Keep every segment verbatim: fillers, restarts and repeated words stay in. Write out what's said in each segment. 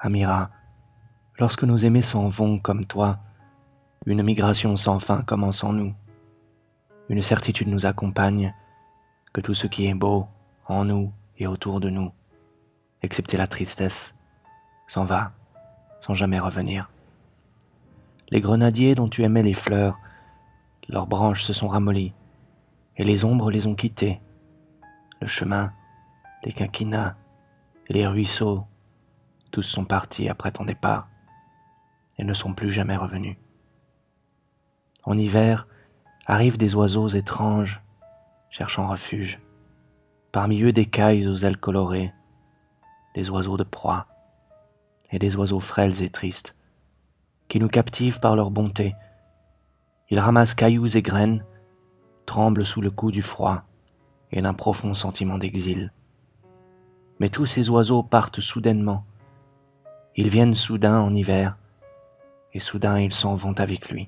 Amira, lorsque nos aimés s'en vont comme toi, une migration sans fin commence en nous. Une certitude nous accompagne, que tout ce qui est beau en nous et autour de nous, excepté la tristesse, s'en va sans jamais revenir. Les grenadiers dont tu aimais les fleurs, leurs branches se sont ramollies, et les ombres les ont quittées. Le chemin, les quinquina et les ruisseaux, tous sont partis après ton départ et ne sont plus jamais revenus. En hiver, arrivent des oiseaux étranges, cherchant refuge. Parmi eux des cailles aux ailes colorées, des oiseaux de proie, et des oiseaux frêles et tristes, qui nous captivent par leur bonté. Ils ramassent cailloux et graines, tremblent sous le coup du froid et d'un profond sentiment d'exil. Mais tous ces oiseaux partent soudainement. Ils viennent soudain en hiver, et soudain ils s'en vont avec lui.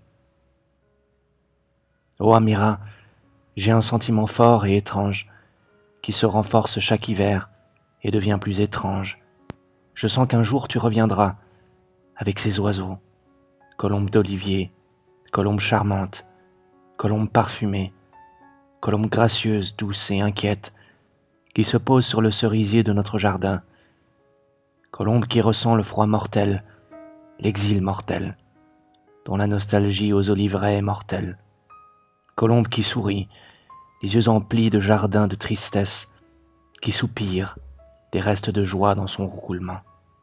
Ô Amira, j'ai un sentiment fort et étrange, qui se renforce chaque hiver et devient plus étrange. Je sens qu'un jour tu reviendras, avec ces oiseaux, colombes d'olivier, colombes charmantes, colombes parfumées, colombes gracieuses, douces et inquiètes, qui se posent sur le cerisier de notre jardin, colombe qui ressent le froid mortel, l'exil mortel, dont la nostalgie aux oliveraies est mortelle, colombe qui sourit, les yeux emplis de jardins de tristesse, qui soupire des restes de joie dans son roucoulement.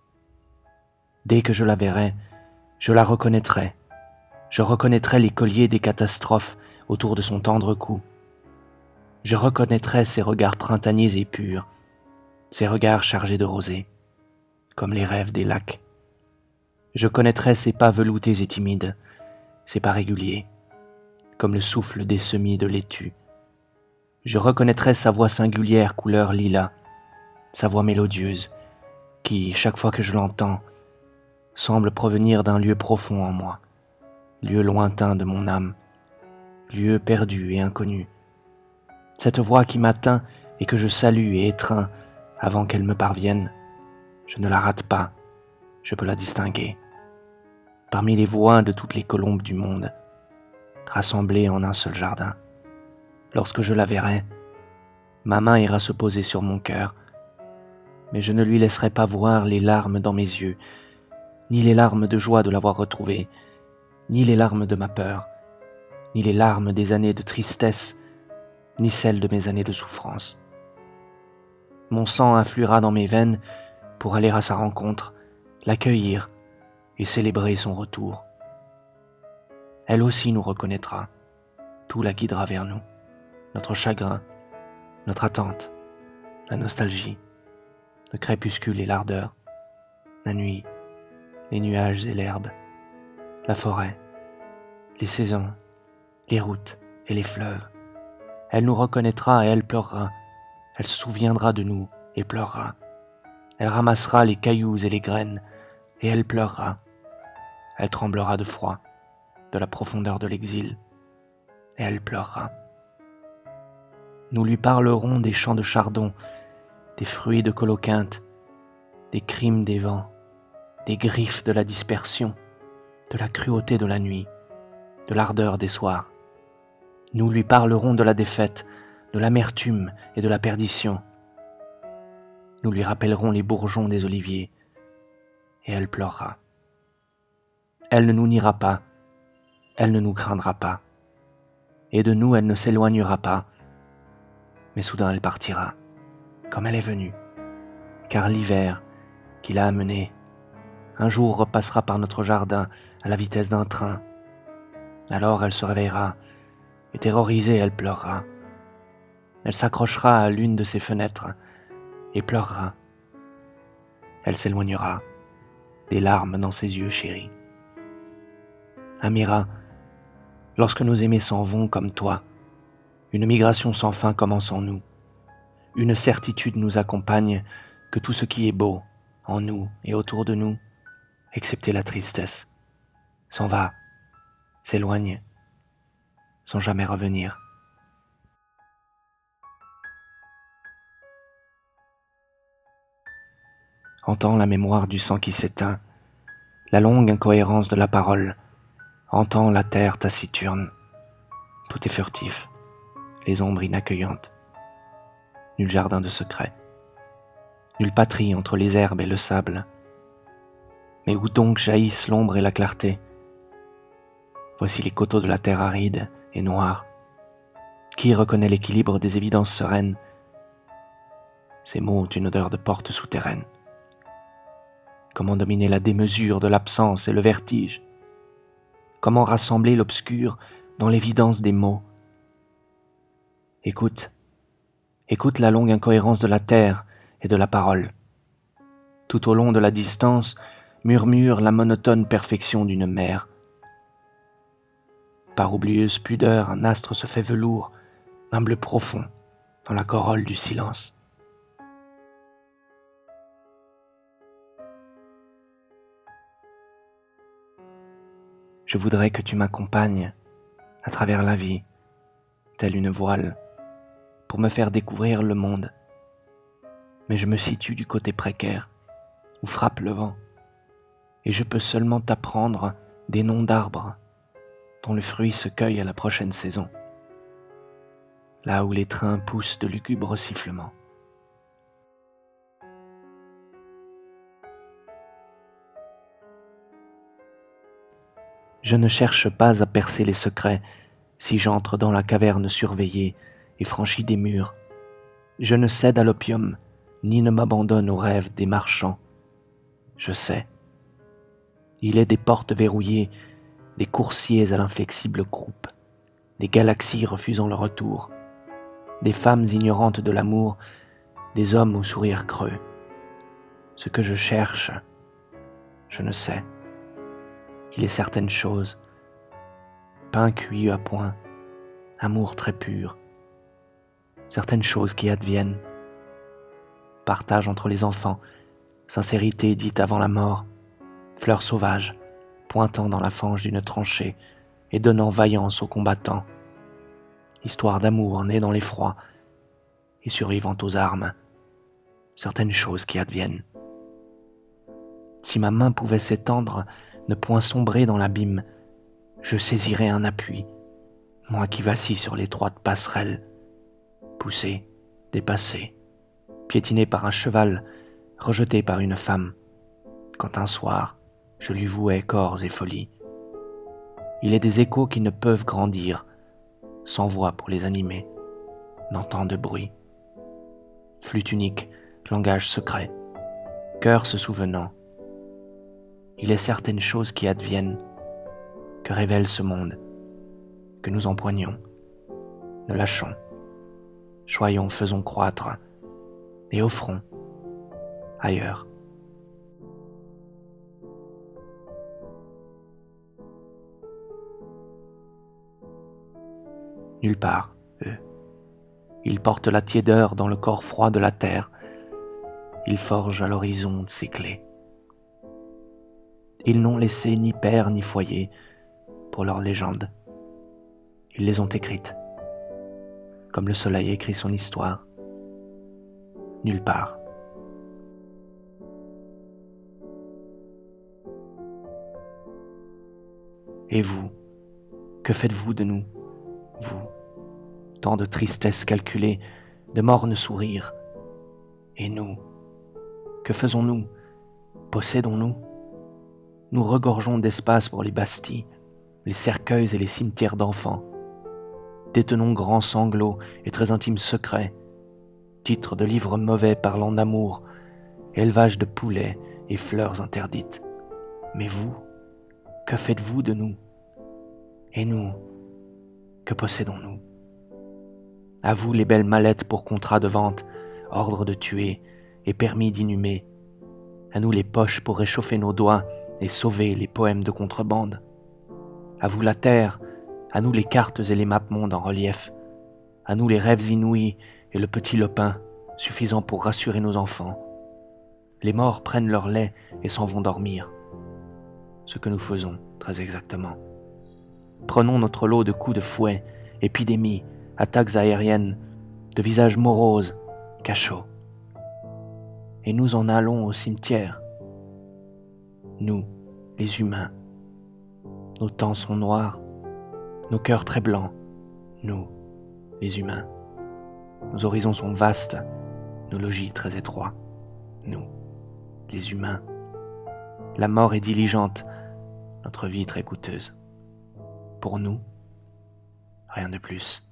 Dès que je la verrai, je la reconnaîtrai, je reconnaîtrai les colliers des catastrophes autour de son tendre cou. Je reconnaîtrai ses regards printaniers et purs, ses regards chargés de rosée, comme les rêves des lacs. Je connaîtrai ses pas veloutés et timides, ses pas réguliers, comme le souffle des semis de laitue. Je reconnaîtrai sa voix singulière couleur lilas, sa voix mélodieuse, qui, chaque fois que je l'entends, semble provenir d'un lieu profond en moi, lieu lointain de mon âme, lieu perdu et inconnu. Cette voix qui m'atteint et que je salue et étreins avant qu'elle me parvienne, je ne la rate pas, je peux la distinguer. Parmi les voix de toutes les colombes du monde, rassemblées en un seul jardin. Lorsque je la verrai, ma main ira se poser sur mon cœur, mais je ne lui laisserai pas voir les larmes dans mes yeux, ni les larmes de joie de l'avoir retrouvée, ni les larmes de ma peur, ni les larmes des années de tristesse, ni celles de mes années de souffrance. Mon sang affluera dans mes veines pour aller à sa rencontre, l'accueillir et célébrer son retour. Elle aussi nous reconnaîtra, tout la guidera vers nous, notre chagrin, notre attente, la nostalgie, le crépuscule et l'ardeur, la nuit, les nuages et l'herbe, la forêt, les saisons, les routes et les fleuves. Elle nous reconnaîtra et elle pleurera. Elle se souviendra de nous et pleurera. Elle ramassera les cailloux et les graines et elle pleurera. Elle tremblera de froid, de la profondeur de l'exil, et elle pleurera. Nous lui parlerons des champs de chardon, des fruits de coloquinte, des crimes des vents, des griffes de la dispersion, de la cruauté de la nuit, de l'ardeur des soirs. Nous lui parlerons de la défaite, de l'amertume et de la perdition. Nous lui rappellerons les bourgeons des oliviers, et elle pleurera. Elle ne nous niera pas, elle ne nous craindra pas, et de nous elle ne s'éloignera pas, mais soudain elle partira, comme elle est venue, car l'hiver qui l'a amenée, un jour repassera par notre jardin à la vitesse d'un train. Alors elle se réveillera, et terrorisée elle pleurera. Elle s'accrochera à l'une de ses fenêtres et pleurera. Elle s'éloignera, des larmes dans ses yeux chéris. Amira, lorsque nos aimés s'en vont comme toi, une migration sans fin commence en nous. Une certitude nous accompagne que tout ce qui est beau en nous et autour de nous, excepté la tristesse, s'en va, s'éloigne, sans jamais revenir. Entends la mémoire du sang qui s'éteint, la longue incohérence de la parole. Entends la terre taciturne. Tout est furtif, les ombres inaccueillantes. Nul jardin de secret, nulle patrie entre les herbes et le sable. Mais où donc jaillissent l'ombre et la clarté? Voici les coteaux de la terre aride et noire. Qui reconnaît l'équilibre des évidences sereines? Ces mots ont une odeur de porte souterraine. Comment dominer la démesure de l'absence et le vertige? Comment rassembler l'obscur dans l'évidence des mots? Écoute, écoute la longue incohérence de la terre et de la parole. Tout au long de la distance murmure la monotone perfection d'une mer. Par oublieuse pudeur, un astre se fait velours d'un bleu profond dans la corolle du silence. Je voudrais que tu m'accompagnes à travers la vie, telle une voile, pour me faire découvrir le monde. Mais je me situe du côté précaire, où frappe le vent, et je peux seulement t'apprendre des noms d'arbres, dont le fruit se cueille à la prochaine saison, là où les trains poussent de lugubres sifflements. Je ne cherche pas à percer les secrets si j'entre dans la caverne surveillée et franchis des murs. Je ne cède à l'opium, ni ne m'abandonne aux rêves des marchands. Je sais. Il est des portes verrouillées, des coursiers à l'inflexible croupe, des galaxies refusant le retour, des femmes ignorantes de l'amour, des hommes au sourire creux. Ce que je cherche, je ne sais. Il est certaines choses, pain cuit à point, amour très pur, certaines choses qui adviennent, partage entre les enfants, sincérité dite avant la mort, fleurs sauvages, pointant dans la fange d'une tranchée et donnant vaillance aux combattants, histoire d'amour née dans l'effroi et survivant aux armes, certaines choses qui adviennent. Si ma main pouvait s'étendre, ne point sombrer dans l'abîme, je saisirais un appui, moi qui vacille sur l'étroite passerelle, poussé, dépassé, piétiné par un cheval, rejeté par une femme, quand un soir je lui vouais corps et folie. Il est des échos qui ne peuvent grandir, sans voix pour les animer, n'entend de bruit. Flûte unique, langage secret, cœur se souvenant. Il est certaines choses qui adviennent, que révèle ce monde, que nous empoignons, ne lâchons, choyons, faisons croître, et offrons ailleurs. Nulle part, eux. Ils portent la tiédeur dans le corps froid de la terre. Ils forgent à l'horizon ses clés. Ils n'ont laissé ni père ni foyer pour leurs légendes. Ils les ont écrites, comme le soleil écrit son histoire. Nulle part. Et vous, que faites-vous de nous, vous, tant de tristesse calculée, de mornes sourires? Et nous, que faisons-nous? Possédons-nous? Nous regorgeons d'espace pour les bastilles, les cercueils et les cimetières d'enfants. Détenons grands sanglots et très intimes secrets, titres de livres mauvais parlant d'amour, élevage de poulets et fleurs interdites. Mais vous, que faites-vous de nous? Et nous, que possédons-nous? À vous les belles mallettes pour contrat de vente, ordre de tuer et permis d'inhumer. À nous les poches pour réchauffer nos doigts et sauver les poèmes de contrebande. À vous la terre, à nous les cartes et les maps-mondes en relief. À nous les rêves inouïs et le petit lopin, suffisant pour rassurer nos enfants. Les morts prennent leur lait et s'en vont dormir. Ce que nous faisons, très exactement. Prenons notre lot de coups de fouet, épidémies, attaques aériennes, de visages moroses, cachots. et nous en allons au cimetière. Nous, les humains, nos temps sont noirs, nos cœurs très blancs, nous, les humains. Nos horizons sont vastes, nos logis très étroits, nous, les humains. La mort est diligente, notre vie très coûteuse. Pour nous, rien de plus.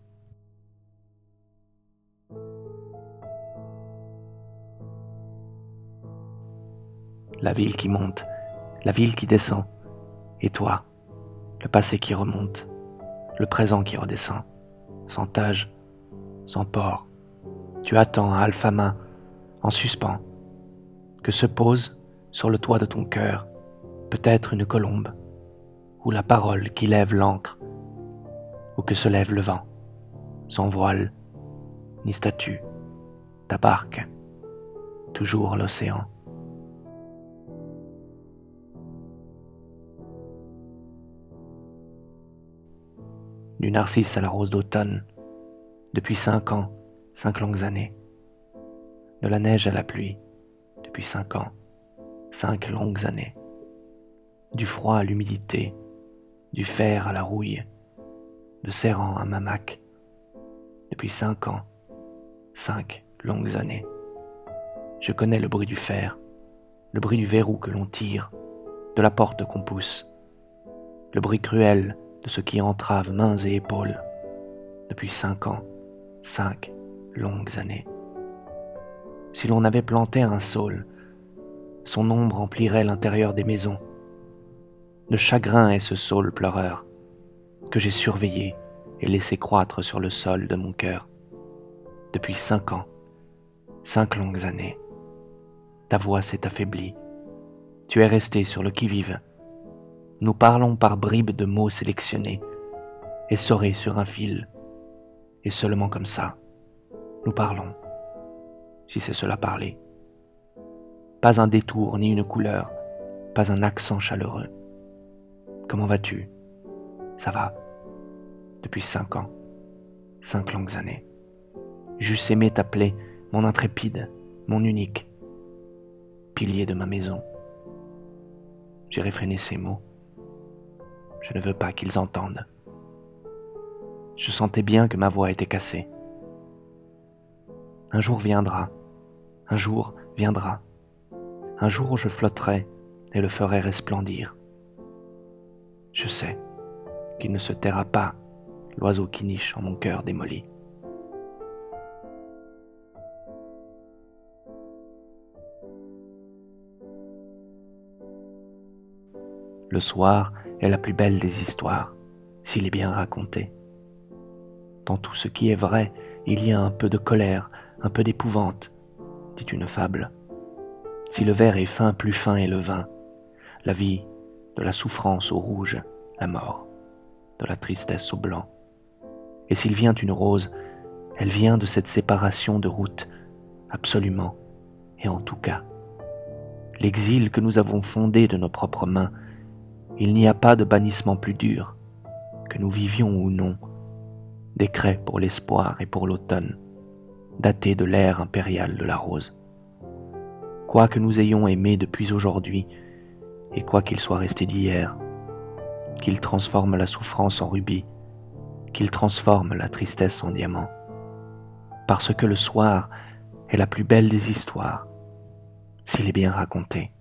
La ville qui monte, la ville qui descend, et toi, le passé qui remonte, le présent qui redescend, sans tâche, sans port. Tu attends à Alfama, en suspens, que se pose sur le toit de ton cœur, peut-être une colombe, ou la parole qui lève l'ancre, ou que se lève le vent, sans voile, ni statue, ta barque, toujours l'océan. Du narcisse à la rose d'automne, depuis cinq ans, cinq longues années. De la neige à la pluie, depuis cinq ans, cinq longues années. Du froid à l'humidité, du fer à la rouille, de Serran à Mamac, depuis cinq ans, cinq longues années. Je connais le bruit du fer, le bruit du verrou que l'on tire, de la porte qu'on pousse, le bruit cruel de ce qui entrave mains et épaules, depuis cinq ans, cinq longues années. Si l'on avait planté un saule, son ombre emplirait l'intérieur des maisons. Le chagrin est ce saule pleureur que j'ai surveillé et laissé croître sur le sol de mon cœur. Depuis cinq ans, cinq longues années, ta voix s'est affaiblie. Tu es resté sur le qui-vive. Nous parlons par bribes de mots sélectionnés, essorés sur un fil, et seulement comme ça, nous parlons, si c'est cela parler. Pas un détour ni une couleur, pas un accent chaleureux. Comment vas-tu? Ça va. Depuis cinq ans, cinq longues années. J'eusse aimé t'appeler mon intrépide, mon unique, pilier de ma maison. J'ai réfréné ces mots. Je ne veux pas qu'ils entendent. Je sentais bien que ma voix était cassée. Un jour viendra, un jour viendra, un jour où je flotterai et le ferai resplendir. Je sais qu'il ne se taira pas, l'oiseau qui niche en mon cœur démoli. Le soir est la plus belle des histoires, s'il est bien raconté. Dans tout ce qui est vrai, il y a un peu de colère, un peu d'épouvante, dit une fable. Si le verre est fin, plus fin est le vin. La vie, de la souffrance au rouge, la mort, de la tristesse au blanc. Et s'il vient une rose, elle vient de cette séparation de route, absolument, et en tout cas. L'exil que nous avons fondé de nos propres mains, il n'y a pas de bannissement plus dur, que nous vivions ou non, décret pour l'espoir et pour l'automne, daté de l'ère impériale de la rose. Quoi que nous ayons aimé depuis aujourd'hui, et quoi qu'il soit resté d'hier, qu'il transforme la souffrance en rubis, qu'il transforme la tristesse en diamant, parce que le soir est la plus belle des histoires, s'il est bien raconté.